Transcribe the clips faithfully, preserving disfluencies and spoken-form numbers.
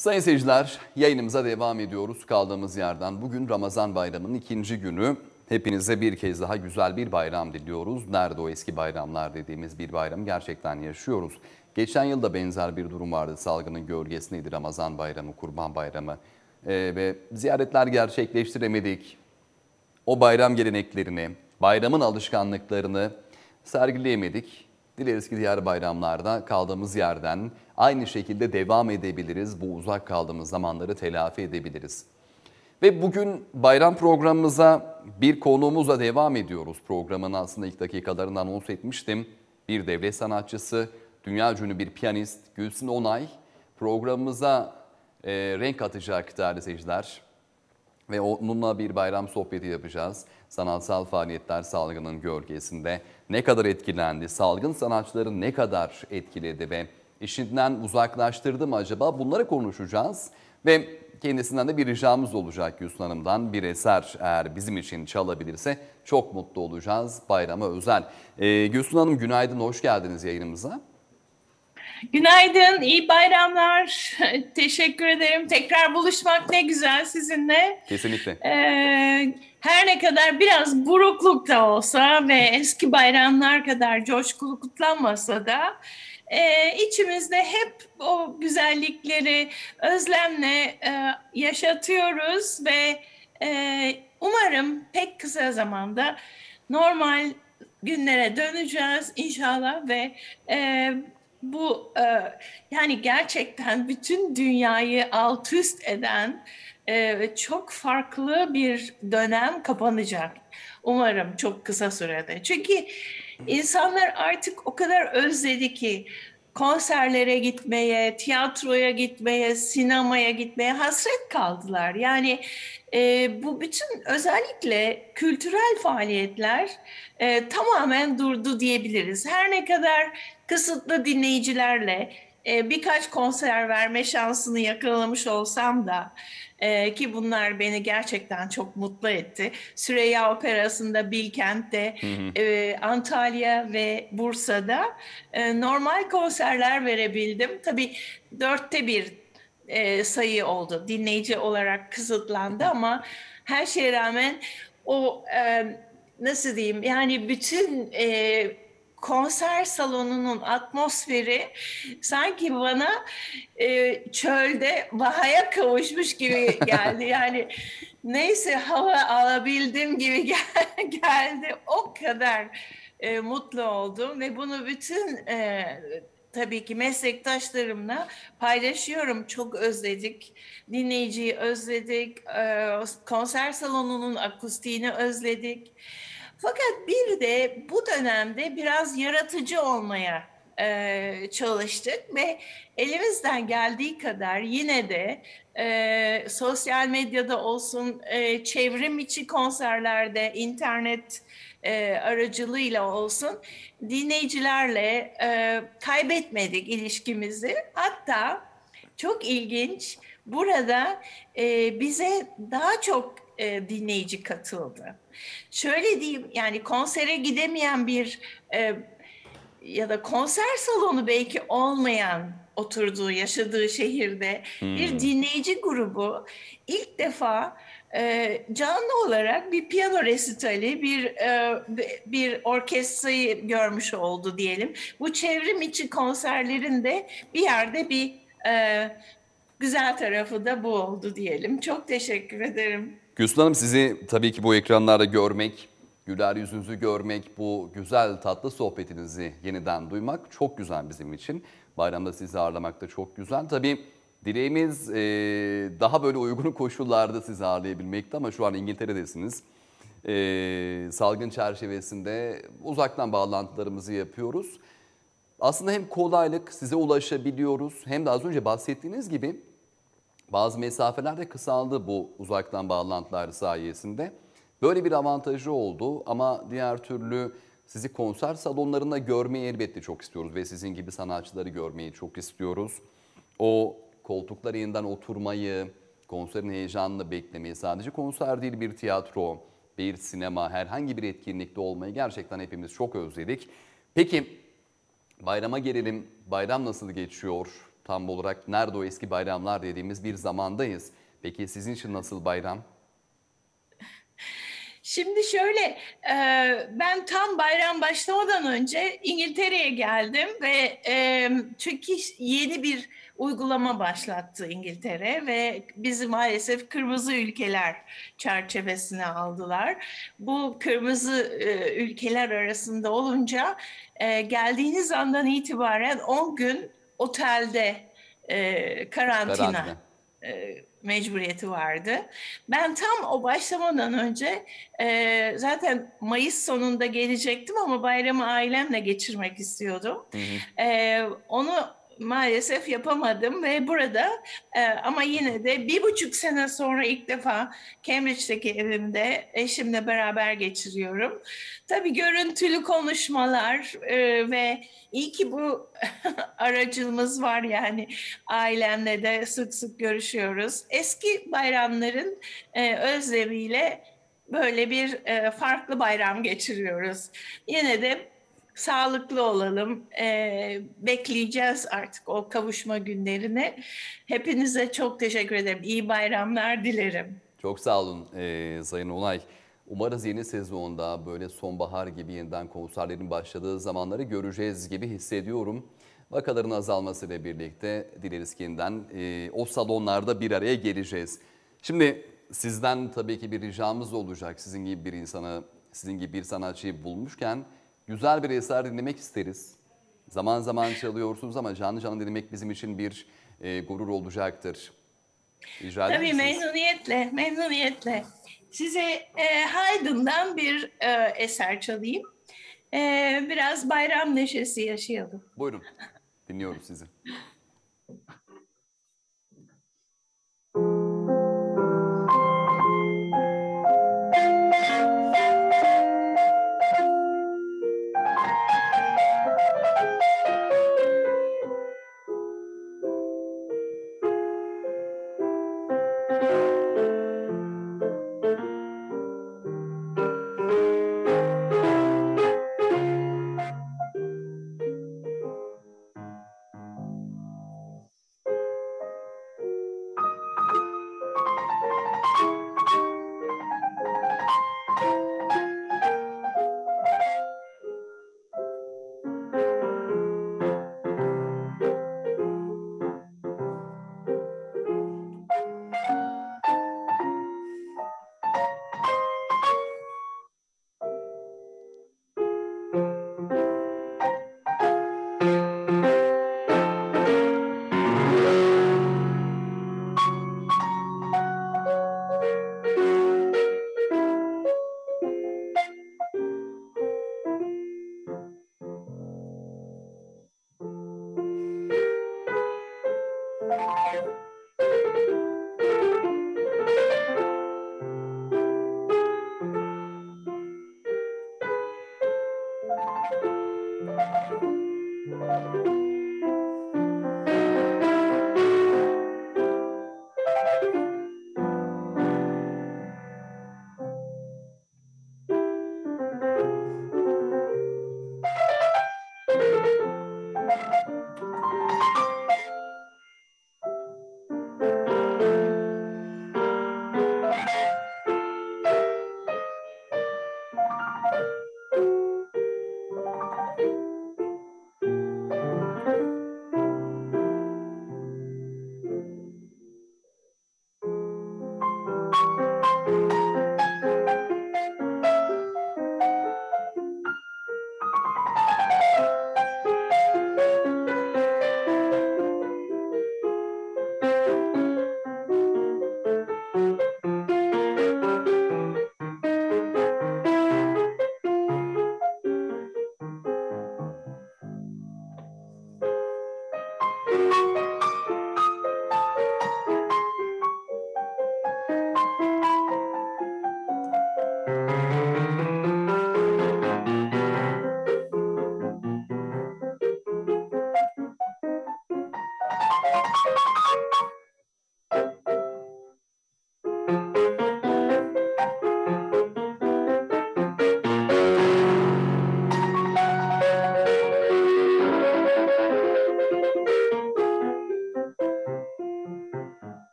Sayın seyirciler, yayınımıza devam ediyoruz kaldığımız yerden. Bugün Ramazan bayramının ikinci günü. Hepinize bir kez daha güzel bir bayram diliyoruz. Nerede o eski bayramlar dediğimiz bir bayramı gerçekten yaşıyoruz. Geçen yıl da benzer bir durum vardı. Salgının gölgesindeydi Ramazan bayramı, Kurban bayramı. Ee, ve ziyaretler gerçekleştiremedik. O bayram geleneklerini, bayramın alışkanlıklarını sergileyemedik. Dileriz ki diğer bayramlarda kaldığımız yerden aynı şekilde devam edebiliriz. Bu uzak kaldığımız zamanları telafi edebiliriz. Ve bugün bayram programımıza bir konuğumuzla devam ediyoruz. Programın aslında ilk dakikalarından anons etmiştim. Bir devlet sanatçısı, dünya ünlü bir piyanist Gülsün Onay programımıza e, renk katacak değerli seyirciler. Ve onunla bir bayram sohbeti yapacağız. Sanatsal faaliyetler salgının gölgesinde ne kadar etkilendi, salgın sanatçıları ne kadar etkiledi ve işinden uzaklaştırdı mı acaba? Bunları konuşacağız. Ve kendisinden de bir ricamız olacak Gülsün Hanım'dan. Bir eser eğer bizim için çalabilirse çok mutlu olacağız. Bayrama özel. Ee, Gülsün Hanım günaydın, hoş geldiniz yayınımıza. Günaydın, iyi bayramlar. Teşekkür ederim. Tekrar buluşmak ne güzel sizinle. Kesinlikle. Ee, her ne kadar biraz burukluk da olsa ve eski bayramlar kadar coşkulu kutlanmasa da e, içimizde hep o güzellikleri özlemle e, yaşatıyoruz ve e, umarım pek kısa zamanda normal günlere döneceğiz inşallah ve e, bu e, yani gerçekten bütün dünyayı alt üst eden e, çok farklı bir dönem kapanacak. Umarım çok kısa sürede. Çünkü insanlar artık o kadar özledi ki konserlere gitmeye, tiyatroya gitmeye, sinemaya gitmeye hasret kaldılar. Yani e, bu bütün özellikle kültürel faaliyetler e, tamamen durdu diyebiliriz. Her ne kadar kısıtlı dinleyicilerle e, birkaç konser verme şansını yakalamış olsam da e, ki bunlar beni gerçekten çok mutlu etti. Süreyya Operası'nda, Bilkent'te, Hı hı. e, Antalya ve Bursa'da e, normal konserler verebildim. Tabii dörtte bir e, sayı oldu. Dinleyici olarak kısıtlandı ama her şeye rağmen o e, nasıl diyeyim yani bütün e, konser salonunun atmosferi sanki bana e, çölde bahaya kavuşmuş gibi geldi. Yani neyse hava alabildim gibi gel- geldi. O kadar e, mutlu oldum ve bunu bütün e, tabii ki meslektaşlarımla paylaşıyorum. Çok özledik. Dinleyiciyi özledik. E, konser salonunun akustiğini özledik. Fakat bir de bu dönemde biraz yaratıcı olmaya e, çalıştık ve elimizden geldiği kadar yine de e, sosyal medyada olsun, e, çevrim içi konserlerde, internet e, aracılığıyla olsun dinleyicilerle e, kaybetmedik ilişkimizi. Hatta çok ilginç burada e, bize daha çok e, dinleyici katıldı. Şöyle diyeyim yani konsere gidemeyen bir e, ya da konser salonu belki olmayan oturduğu, yaşadığı şehirde bir Hmm. dinleyici grubu ilk defa e, canlı olarak bir piyano resitali, bir e, bir orkestrayı görmüş oldu diyelim. Bu çevrim içi konserlerin de bir yerde bir e, güzel tarafı da bu oldu diyelim. Çok teşekkür ederim. Gülsün Hanım sizi tabii ki bu ekranlarda görmek, güler yüzünüzü görmek, bu güzel tatlı sohbetinizi yeniden duymak çok güzel bizim için. Bayramda sizi ağırlamak da çok güzel. Tabii dileğimiz e, daha böyle uygun koşullarda sizi ağırlayabilmekti ama şu an İngiltere'desiniz. E, salgın çerçevesinde uzaktan bağlantılarımızı yapıyoruz. Aslında hem kolaylık size ulaşabiliyoruz hem de az önce bahsettiğiniz gibi bazı mesafeler de kısaldı bu uzaktan bağlantılar sayesinde. Böyle bir avantajı oldu ama diğer türlü sizi konser salonlarında görmeyi elbette çok istiyoruz ve sizin gibi sanatçıları görmeyi çok istiyoruz. O koltuklara yeniden oturmayı, konserin heyecanını beklemeyi, sadece konser değil bir tiyatro, bir sinema, herhangi bir etkinlikte olmayı gerçekten hepimiz çok özledik. Peki bayrama gelelim, bayram nasıl geçiyor? tam olarak nerede o eski bayramlar dediğimiz bir zamandayız. Peki sizin için nasıl bayram? Şimdi şöyle, e, ben tam bayram başlamadan önce İngiltere'ye geldim ve e, çünkü yeni bir uygulama başlattı İngiltere ve bizi maalesef kırmızı ülkeler çerçevesine aldılar. Bu kırmızı e, ülkeler arasında olunca e, geldiğiniz andan itibaren on gün otelde e, karantina Karantina. e, mecburiyeti vardı. Ben tam o başlamadan önce e, zaten Mayıs sonunda gelecektim ama bayramı ailemle geçirmek istiyordum. Hı hı. E, onu maalesef yapamadım ve burada e, ama yine de bir buçuk sene sonra ilk defa Cambridge'deki evimde eşimle beraber geçiriyorum. Tabii görüntülü konuşmalar e, ve iyi ki bu aracımız var, yani ailemle de sık sık görüşüyoruz. Eski bayramların e, özlemiyle böyle bir e, farklı bayram geçiriyoruz. Yine de sağlıklı olalım. E, bekleyeceğiz artık o kavuşma günlerini. Hepinize çok teşekkür ederim. İyi bayramlar dilerim. Çok sağ olun ee, Sayın Olay. Umarız yeni sezonda böyle sonbahar gibi yeniden konserlerin başladığı zamanları göreceğiz gibi hissediyorum. Vakaların azalmasıyla birlikte dileriz ki yeniden e, o salonlarda bir araya geleceğiz. Şimdi sizden tabii ki bir ricamız olacak. Sizin gibi bir insana, sizin gibi bir sanatçıyı bulmuşken güzel bir eser dinlemek isteriz. Zaman zaman çalıyorsunuz ama canlı canlı dinlemek bizim için bir e, gurur olacaktır. Rica eder Tabii, misiniz? memnuniyetle, memnuniyetle. Size e, Haydn'dan bir e, eser çalayım. E, biraz bayram neşesi yaşayalım. Buyurun, dinliyorum sizi.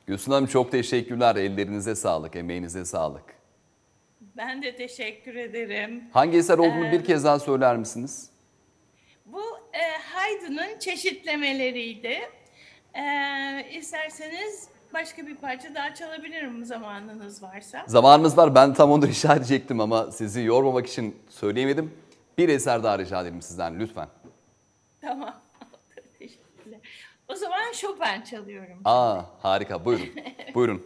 Gülsün Hanım çok teşekkürler. Ellerinize sağlık, emeğinize sağlık. Ben de teşekkür ederim. Hangi eser olduğunu bir kez daha söyler misiniz? Bu e, Haydn'ın çeşitlemeleriydi. E, isterseniz başka bir parça daha çalabilirim zamanınız varsa. Zamanımız var. Ben tam onu rica edecektim ama sizi yormamak için söyleyemedim. Bir eser daha rica edelim sizden lütfen. Tamam. Teşekkürler. O zaman Chopin çalıyorum. Aa, harika. Buyurun. Buyurun.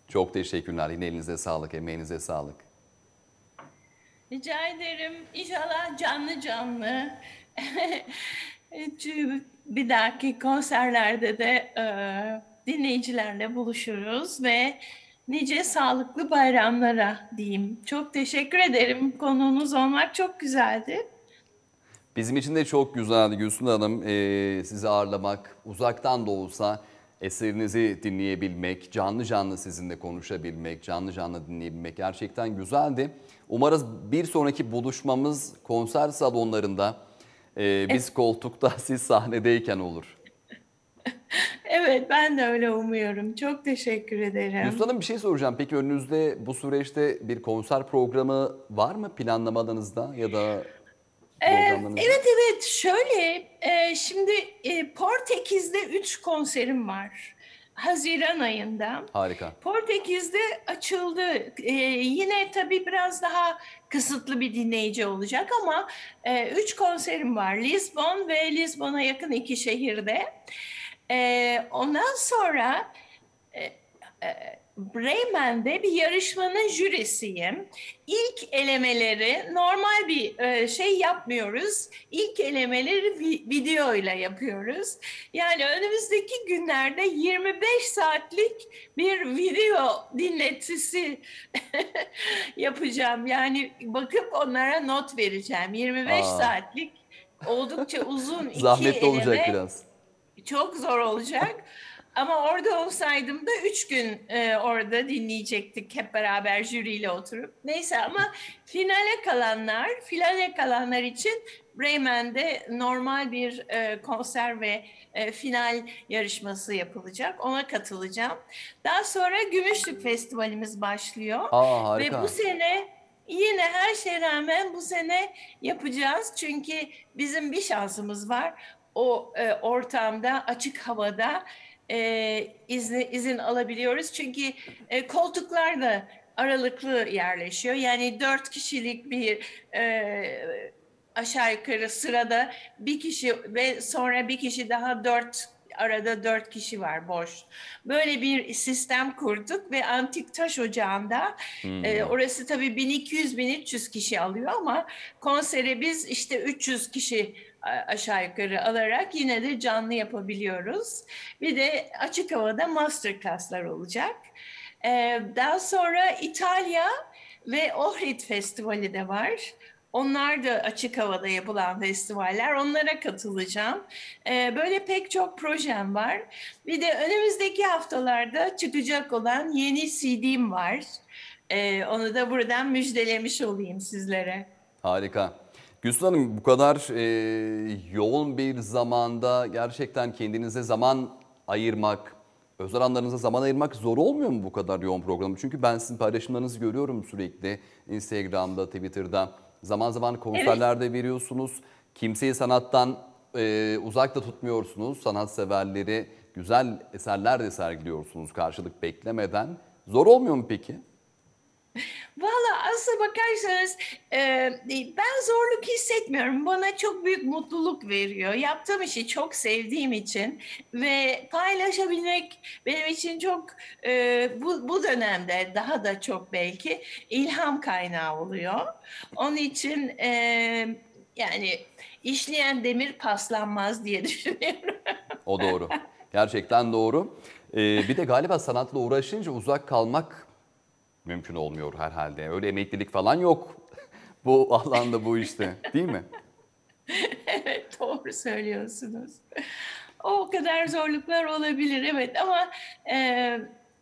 Çok teşekkürler. Yine elinize sağlık, emeğinize sağlık. Rica ederim. İnşallah canlı canlı bir dahaki konserlerde de e, dinleyicilerle buluşuruz ve nice sağlıklı bayramlara diyeyim. Çok teşekkür ederim. Konuğunuz olmak çok güzeldi. Bizim için de çok güzeldi Gülsün Hanım. Ee, sizi ağırlamak, uzaktan da olsa eserinizi dinleyebilmek, canlı canlı sizinle konuşabilmek, canlı canlı dinleyebilmek gerçekten güzeldi. Umarız bir sonraki buluşmamız konser salonlarında, e, biz koltukta, siz sahnedeyken olur. Evet, ben de öyle umuyorum. Çok teşekkür ederim. Gülsün Hanım, bir şey soracağım. Peki önünüzde bu süreçte bir konser programı var mı planlamalarınızda ya da Ee, programlarınızda? evet evet şöyle e, şimdi e, Portekiz'de üç konserim var Haziran ayında. Harika. Portekiz'de açıldı. Ee, yine tabii biraz daha kısıtlı bir dinleyici olacak ama e, üç konserim var. Lisbon ve Lisbon'a yakın iki şehirde. Ee, ondan sonra e, e, Bremen'de bir yarışmanın jürisiyim. İlk elemeleri normal bir e, şey yapmıyoruz. İlk elemeleri vi- video ile yapıyoruz. Yani önümüzdeki günlerde yirmi beş saatlik bir video dinletisi yapacağım. Yani bakıp onlara not vereceğim. yirmi beş Aa, saatlik oldukça uzun iki zahmetli olacak eleme. biraz. Çok zor olacak. Ama orada olsaydım da üç gün e, orada dinleyecektik hep beraber jüriyle oturup. Neyse ama finale kalanlar, finale kalanlar için Bremen'de normal bir e, konser ve e, final yarışması yapılacak. Ona katılacağım. Daha sonra Gümüşlük Festivalimiz başlıyor. Aa, Ve bu harika. sene yine her şeye rağmen bu sene yapacağız. Çünkü bizim bir şansımız var. O e, ortamda, açık havada e, izni, izin alabiliyoruz. Çünkü e, koltuklar da aralıklı yerleşiyor. Yani dört kişilik bir e, aşağı yukarı sırada bir kişi ve sonra bir kişi daha dört arada dört kişi var boş. Böyle bir sistem kurduk ve Antik Taş Ocağı'nda e, Hmm. orası tabii bin iki yüz bin üç yüz kişi alıyor ama konsere biz işte üç yüz kişi aşağı yukarı alarak yine de canlı yapabiliyoruz. Bir de açık havada masterclasslar olacak. Ee, daha sonra İtalya ve Ohrid Festivali de var. Onlar da açık havada yapılan festivaller. Onlara katılacağım. Ee, böyle pek çok projem var. Bir de önümüzdeki haftalarda çıkacak olan yeni C D'm var. Ee, onu da buradan müjdelemiş olayım sizlere. Harika. Gülsün Hanım, bu kadar e, yoğun bir zamanda gerçekten kendinize zaman ayırmak, özel anlarınıza zaman ayırmak zor olmuyor mu bu kadar yoğun programı? Çünkü ben sizin paylaşımlarınızı görüyorum sürekli Instagram'da, Twitter'da. Zaman zaman Evet. konserlerde veriyorsunuz. Kimseyi sanattan e, uzakta tutmuyorsunuz. Sanatseverleri güzel eserler de sergiliyorsunuz karşılık beklemeden. Zor olmuyor mu peki? Valla aslına bakarsanız e, ben zorluk hissetmiyorum. Bana çok büyük mutluluk veriyor. Yaptığım işi çok sevdiğim için ve paylaşabilmek benim için çok e, bu, bu dönemde daha da çok belki ilham kaynağı oluyor. Onun için e, yani işleyen demir paslanmaz diye düşünüyorum. O doğru. Gerçekten doğru. Ee, bir de galiba sanatla uğraşınca uzak kalmak mümkün olmuyor herhalde. Öyle emeklilik falan yok bu alanda, bu işte, değil mi? Evet, doğru söylüyorsunuz. O kadar zorluklar olabilir, evet ama e,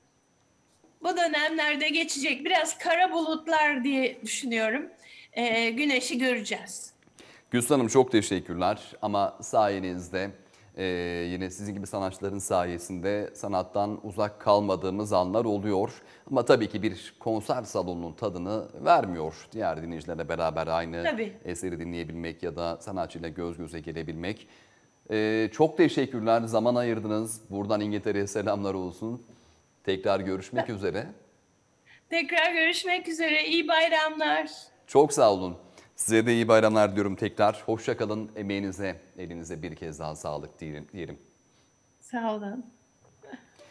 bu dönemlerde geçecek. Biraz kara bulutlar diye düşünüyorum. E, güneşi göreceğiz. Gülsün Hanım, çok teşekkürler ama sayenizde e, yine sizin gibi sanatçıların sayesinde sanattan uzak kalmadığımız anlar oluyor. Ama tabii ki bir konser salonunun tadını vermiyor. Diğer dinleyicilerle beraber aynı Tabii. eseri dinleyebilmek ya da sanatçıyla göz göze gelebilmek. E, çok teşekkürler, zaman ayırdınız. Buradan İngiltere'ye selamlar olsun. Tekrar görüşmek üzere. Tekrar görüşmek üzere. İyi bayramlar. Çok sağ olun. Size de iyi bayramlar diyorum tekrar. Hoşça kalın. Emeğinize, elinize bir kez daha sağlık diyelim. Sağ olun.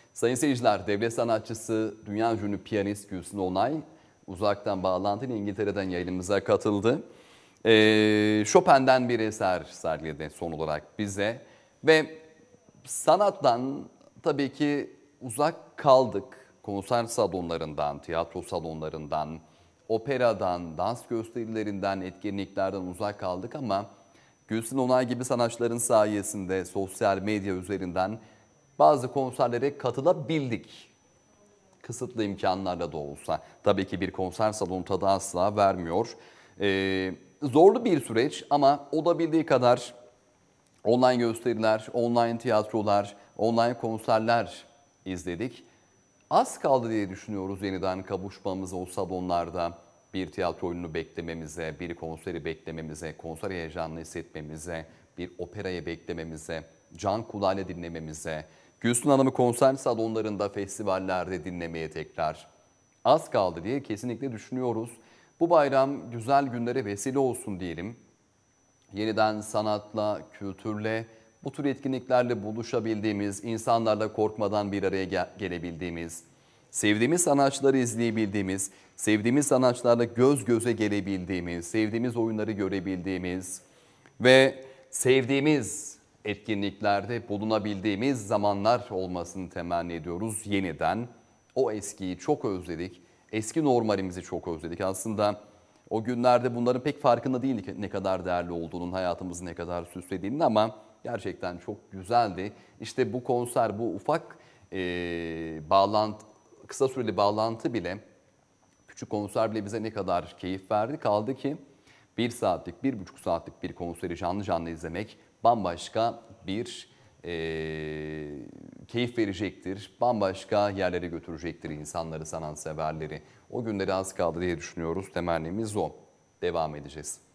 Sayın seyirciler, devlet sanatçısı, dünya ünlü piyanist Gülsün Onay uzaktan bağlantıyla İngiltere'den yayınımıza katıldı. Ee, Chopin'den bir eser sergiledi son olarak bize ve sanattan tabii ki uzak kaldık. Konser salonlarından, tiyatro salonlarından, operadan, dans gösterilerinden, etkinliklerden uzak kaldık ama Gülsün Onay gibi sanatçıların sayesinde sosyal medya üzerinden bazı konserlere katılabildik. Kısıtlı imkanlarla da olsa. Tabii ki bir konser salonu tadı asla vermiyor. Ee, zorlu bir süreç ama olabildiği kadar online gösteriler, online tiyatrolar, online konserler izledik. Az kaldı diye düşünüyoruz yeniden kavuşmamıza o salonlarda, bir tiyatro oyununu beklememize, bir konseri beklememize, konser heyecanını hissetmemize, bir operayı beklememize, can kulağıyla dinlememize, Gülsün Hanım'ı konser salonlarında, festivallerde dinlemeye tekrar az kaldı diye kesinlikle düşünüyoruz. Bu bayram güzel günlere vesile olsun diyelim. Yeniden sanatla, kültürle, bu tür etkinliklerle buluşabildiğimiz, insanlarla korkmadan bir araya gel- gelebildiğimiz, sevdiğimiz sanatçıları izleyebildiğimiz, sevdiğimiz sanatçılarla göz göze gelebildiğimiz, sevdiğimiz oyunları görebildiğimiz ve sevdiğimiz etkinliklerde bulunabildiğimiz zamanlar olmasını temenni ediyoruz yeniden. O eskiyi çok özledik. Eski normalimizi çok özledik. Aslında o günlerde bunların pek farkında değildik ne kadar değerli olduğunun, hayatımızı ne kadar süslediğinin ama gerçekten çok güzeldi. İşte bu konser, bu ufak e, bağlantı, kısa süreli bağlantı bile, küçük konser bile bize ne kadar keyif verdi. Kaldı ki bir saatlik, bir buçuk saatlik bir konseri canlı canlı izlemek bambaşka bir e, keyif verecektir. Bambaşka yerlere götürecektir insanları, sanatseverleri. O günleri az kaldı diye düşünüyoruz. Temennimiz o. Devam edeceğiz.